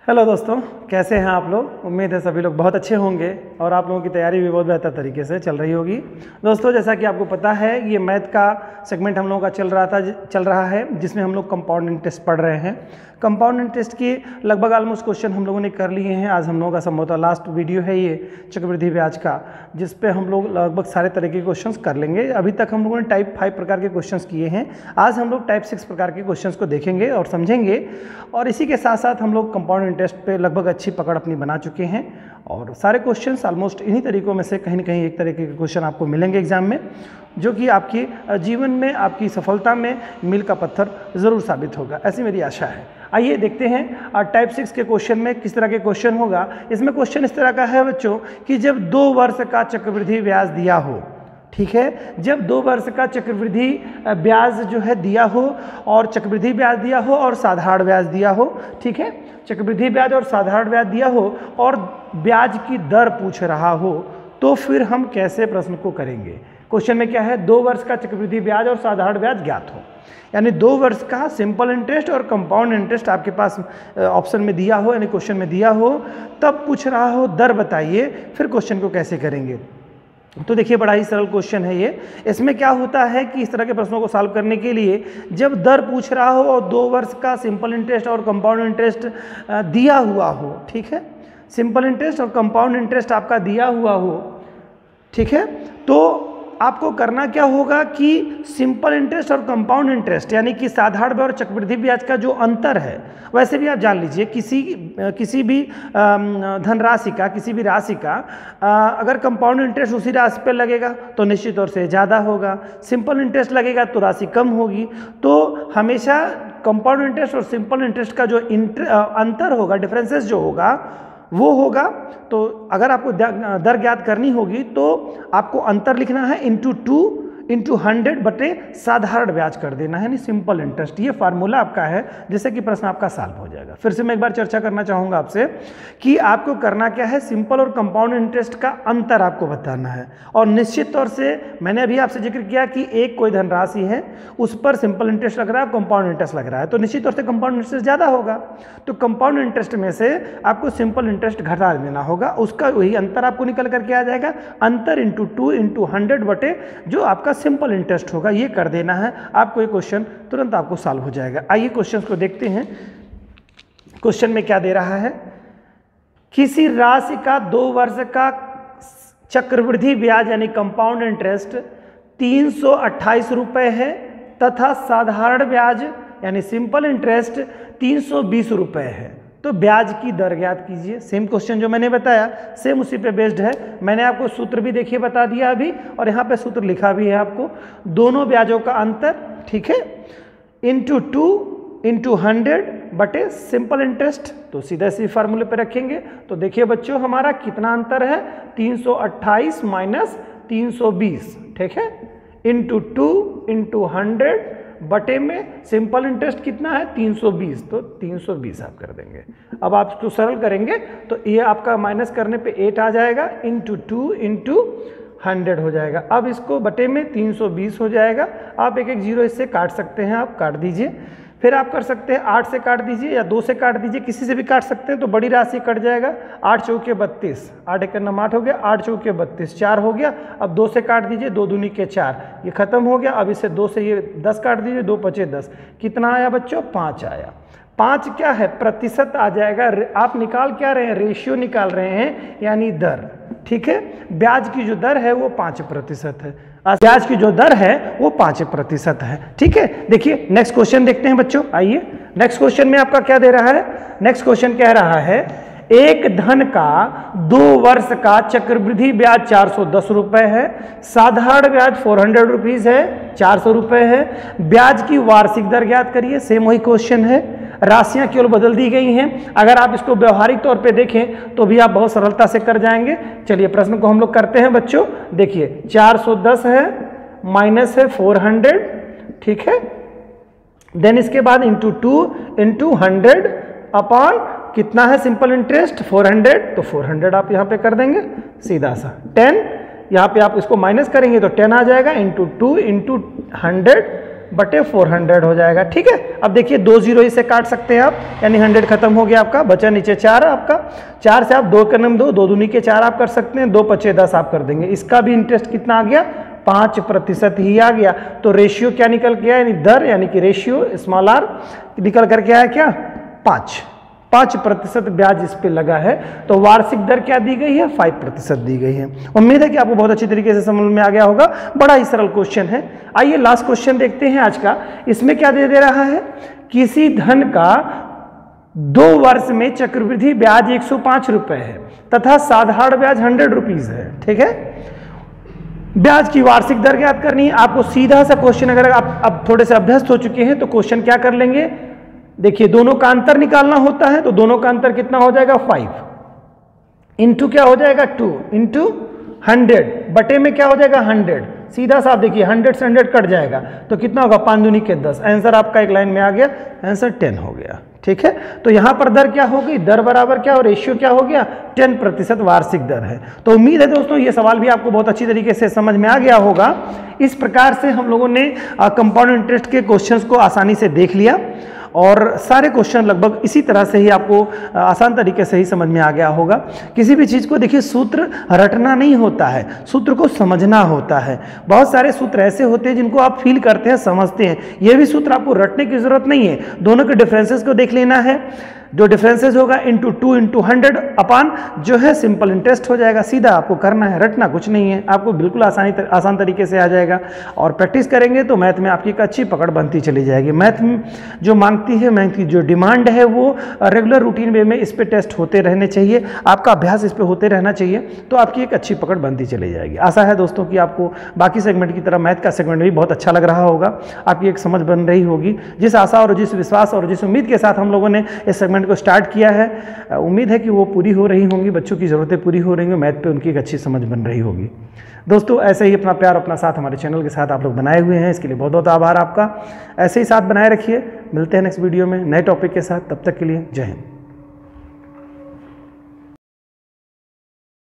Hello दोस्तों, कैसे हैं आप लोग। उम्मीद है सभी लोग बहुत अच्छे होंगे और आप लोगों की तैयारी भी बहुत बेहतर तरीके से चल रही होगी। दोस्तों, जैसा कि आपको पता है, ये मैथ का सेगमेंट हम लोगों का चल रहा है जिसमें हम लोग कंपाउंड इंटरेस्ट पढ़ रहे हैं। कंपाउंड इंटरेस्ट के लगभग ऑलमोस्ट क्वेश्चन हम लोगों ने कर लिए हैं। आज हम लोगों का संभवतः लास्ट वीडियो है ये चक्रवृद्धि ब्याज का, जिस पे हम लोग लगभग सारे तरह के क्वेश्चंस कर लेंगे। अभी तक हम लोगों ने टाइप 5 प्रकार के क्वेश्चंस किए हैं। आज हम लोग टाइप 6 प्रकार के क्वेश्चंस को देखेंगे और समझेंगे, और इसी के साथ साथ हम लोग कंपाउंड इंटरेस्ट पे लगभग अच्छी पकड़ अपनी बना चुके हैं। और सारे क्वेश्चंस ऑलमोस्ट इन्हीं तरीकों में से कहीं न कहीं एक तरीके के क्वेश्चन आपको मिलेंगे एग्जाम में, जो कि आपके जीवन में, आपकी सफलता में मील का पत्थर ज़रूर साबित होगा, ऐसी मेरी आशा है। आइए देखते हैं टाइप 6 के क्वेश्चन में किस तरह के क्वेश्चन होगा। इसमें क्वेश्चन इस तरह का है बच्चों कि जब 2 वर्ष का चक्रवृद्धि ब्याज दिया हो, ठीक है, जब 2 वर्ष का चक्रवृद्धि ब्याज जो है दिया हो, और चक्रवृद्धि ब्याज दिया हो और साधारण ब्याज दिया हो, ठीक है, चक्रवृद्धि ब्याज और साधारण ब्याज दिया हो और ब्याज की दर पूछ रहा हो, तो फिर हम कैसे प्रश्न को करेंगे। क्वेश्चन में क्या है, 2 वर्ष का चक्रवृद्धि ब्याज और साधारण ब्याज ज्ञात हो, यानी 2 वर्ष का सिंपल इंटरेस्ट और कंपाउंड इंटरेस्ट आपके पास ऑप्शन में दिया हो, यानी क्वेश्चन में दिया हो, तब पूछ रहा हो दर बताइए, फिर क्वेश्चन को कैसे करेंगे। तो देखिए, बड़ा ही सरल क्वेश्चन है ये। इसमें क्या होता है कि इस तरह के प्रश्नों को सॉल्व करने के लिए जब दर पूछ रहा हो और 2 वर्ष का सिंपल इंटरेस्ट और कंपाउंड इंटरेस्ट दिया हुआ हो, ठीक है, सिंपल इंटरेस्ट और कंपाउंड इंटरेस्ट आपका दिया हुआ हो, ठीक है, तो आपको करना क्या होगा कि सिंपल इंटरेस्ट और कंपाउंड इंटरेस्ट, यानी कि साधारण ब्याज और चक्रवृद्धि ब्याज का जो अंतर है, वैसे भी आप जान लीजिए किसी भी धनराशि का, किसी भी राशि का अगर कंपाउंड इंटरेस्ट उसी राशि पर लगेगा तो निश्चित तौर से ज़्यादा होगा, सिंपल इंटरेस्ट लगेगा तो राशि कम होगी। तो हमेशा कंपाउंड इंटरेस्ट और सिंपल इंटरेस्ट का जो अंतर होगा, डिफरेंसेस जो होगा, वो होगा। तो अगर आपको दर ज्ञात करनी होगी तो आपको अंतर लिखना है इंटू 2 इंटू 100 बटे साधारण ब्याज कर देना है, यानी सिंपल इंटरेस्ट। ये फार्मूला आपका है जिससे कि प्रश्न आपका सॉल्व हो जाएगा। फिर से मैं एक बार चर्चा करना चाहूँगा आपसे कि आपको करना क्या है, सिंपल और कंपाउंड इंटरेस्ट का अंतर आपको बताना है। और निश्चित तौर से मैंने अभी आपसे जिक्र किया कि एक कोई धनराशि है, उस पर सिंपल इंटरेस्ट लग रहा है, कंपाउंड इंटरेस्ट लग रहा है, तो निश्चित तौर से कंपाउंड इंटरेस्ट ज़्यादा होगा। तो कंपाउंड इंटरेस्ट में से आपको सिंपल इंटरेस्ट घटा देना होगा, उसका वही अंतर आपको निकल करके आ जाएगा। अंतर इंटू 2 इंटू 100 बटे जो आपका सिंपल इंटरेस्ट होगा, ये कर देना है आपको। ये क्वेश्चन तुरंत आपको सॉल्व हो जाएगा। आइए क्वेश्चन को देखते हैं। क्वेश्चन में क्या दे रहा है, किसी राशि का 2 वर्ष का चक्रवृद्धि ब्याज यानी कंपाउंड इंटरेस्ट 328 रुपए है तथा साधारण ब्याज यानी सिंपल इंटरेस्ट 320 रुपए है, तो ब्याज की दर ज्ञात कीजिए। सेम क्वेश्चन जो मैंने बताया, सेम उसी पे बेस्ड है। मैंने आपको सूत्र भी देखिए बता दिया अभी, और यहाँ पे सूत्र लिखा भी है आपको, दोनों ब्याजों का अंतर, ठीक है, इंटू 2 इंटू 100 बटे सिंपल इंटरेस्ट। तो सीधा सी फार्मूले पे रखेंगे तो देखिए बच्चों, हमारा कितना अंतर है, 328 माइनस 320, ठीक है, इंटू 2 इंटू 100 बटे में सिंपल इंटरेस्ट कितना है 320, तो 320 आप कर देंगे। अब आप इसको सरल करेंगे तो ये आपका माइनस करने पे 8 आ जाएगा, इंटू 2 इंटू 100 हो जाएगा। अब इसको बटे में 320 हो जाएगा। आप एक एक जीरो इससे काट सकते हैं, आप काट दीजिए। फिर आप कर सकते हैं 8 से काट दीजिए या 2 से काट दीजिए, किसी से भी काट सकते हैं, तो बड़ी राशि कट जाएगा। 8 चौके 32, 8 एक नम 8 हो गया, 8 चौके 32, 4 हो गया। अब 2 से काट दीजिए, 2 दूनी के 4, ये खत्म हो गया। अब इसे 2 से ये 10 काट दीजिए, 2 पचे 10, कितना आया बच्चों, 5 आया। 5 क्या है, प्रतिशत आ जाएगा। आप निकाल क्या रहे हैं, रेशियो निकाल रहे हैं, यानी दर, ठीक है। ब्याज की जो दर है वो 5% है, ब्याज की जो दर है वो 5% है, ठीक है। देखिए नेक्स्ट क्वेश्चन देखते हैं बच्चों। आइए नेक्स्ट क्वेश्चन में आपका क्या दे रहा है। नेक्स्ट क्वेश्चन कह रहा है, एक धन का 2 वर्ष का चक्रवृद्धि ब्याज 410 रुपए है, साधारण ब्याज 400 रुपीज है, 400 रुपए है, ब्याज की वार्षिक दर ज्ञात करिए। सेम वही क्वेश्चन है, राशियां केवल बदल दी गई हैं। अगर आप इसको व्यवहारिक तौर पे देखें तो भी आप बहुत सरलता से कर जाएंगे। चलिए प्रश्न को हम लोग करते हैं बच्चों। देखिए 410 है, माइनस है 400, ठीक है, देन इसके बाद इंटू 2 इंटू 100 अपॉन कितना है सिंपल इंटरेस्ट 400, तो 400 आप यहाँ पे कर देंगे सीधा सा। 10 यहाँ पे आप इसको माइनस करेंगे तो 10 आ जाएगा, इंटू 2 इंटू 100 बटे 400 हो जाएगा। ठीक है, अब देखिए 2 जीरो इसे काट सकते हैं आप, यानी 100 खत्म हो गया आपका, बचा नीचे 4 आपका। 4 से आप 2 का नम 2, 2 दूनी के 4 आप कर सकते हैं, 2 पचे 10 आप कर देंगे। इसका भी इंटरेस्ट कितना आ गया, 5% ही आ गया। तो रेशियो क्या निकल के आया, यानी दर, यानी कि रेशियो स्मॉल आर निकल करके आया क्या, 5% ब्याज इस पे लगा है। तो वार्षिक दर क्या दी गई है, 5% दी गई है। उम्मीद है कि आपको बहुत अच्छी तरीके से समझ में आ गया होगा। बड़ा ही सरल क्वेश्चन है। आइए लास्ट क्वेश्चन देखते हैं आज का। इसमें क्या दे रहा है, किसी धन का 2 वर्ष में चक्रवृद्धि ब्याज 105 रुपए है तथा साधारण ब्याज 100 रुपीज है। ठीक है, ब्याज की वार्षिक दर ज्ञात करनी है आपको। सीधा सा क्वेश्चन, अगर आप अब थोड़े से अभ्यस्त हो चुके हैं तो क्वेश्चन क्या कर लेंगे, देखिए दोनों का अंतर निकालना होता है, तो दोनों का अंतर कितना हो जाएगा, 5 इंटू क्या हो जाएगा, 2 इंटू 100 बटे में क्या हो जाएगा, 100। सीधा सा आप देखिए 100 से 100 कट जाएगा तो कितना होगा, 5 दूनी के 10। आंसर आपका एक लाइन में आ गया, आंसर 10 हो गया। ठीक है, तो यहां पर दर क्या हो गई, दर बराबर क्या और रेशियो क्या हो गया, 10% वार्षिक दर है। तो उम्मीद है दोस्तों ये सवाल भी आपको बहुत अच्छी तरीके से समझ में आ गया होगा। इस प्रकार से हम लोगों ने कंपाउंड इंटरेस्ट के क्वेश्चंस को आसानी से देख लिया और सारे क्वेश्चन लगभग इसी तरह से ही आपको आसान तरीके से ही समझ में आ गया होगा। किसी भी चीज़ को देखिए सूत्र रटना नहीं होता है, सूत्र को समझना होता है। बहुत सारे सूत्र ऐसे होते हैं जिनको आप फील करते हैं, समझते हैं। ये भी सूत्र आपको रटने की जरूरत नहीं है, दोनों के डिफरेंसेस को देख लेना है। जो डिफरेंसेस होगा इंटू 2 इंटू 100 अपान जो है सिंपल इंटरेस्ट हो जाएगा। सीधा आपको करना है, रटना कुछ नहीं है, आपको बिल्कुल आसान तरीके से आ जाएगा। और प्रैक्टिस करेंगे तो मैथ में आपकी एक अच्छी पकड़ बनती चली जाएगी। मैथ में जो मांगती है, मैथ की जो डिमांड है वो रेगुलर रूटीन वे में इस पर टेस्ट होते रहने चाहिए, आपका अभ्यास इस पर होते रहना चाहिए, तो आपकी एक अच्छी पकड़ बनती चली जाएगी। आशा है दोस्तों कि आपको बाकी सेगमेंट की तरह मैथ का सेगमेंट भी बहुत अच्छा लग रहा होगा, आपकी एक समझ बन रही होगी। जिस आशा और जिस विश्वास और जिस उम्मीद के साथ हम लोगों ने इस सेगमेंट को स्टार्ट किया है, उम्मीद है कि वो पूरी हो रही होंगी, बच्चों की ज़रूरतें पूरी हो रही होंगी, मैथ पे उनकी एक अच्छी समझ बन रही होगी। दोस्तों ऐसे ही अपना प्यार, अपना साथ हमारे चैनल के साथ आप लोग बनाए हुए हैं, इसके लिए बहुत बहुत आभार आपका। ऐसे ही साथ बनाए रखिए। मिलते हैं नेक्स्ट वीडियो में नए टॉपिक के साथ, तब तक के लिए जय हिंद।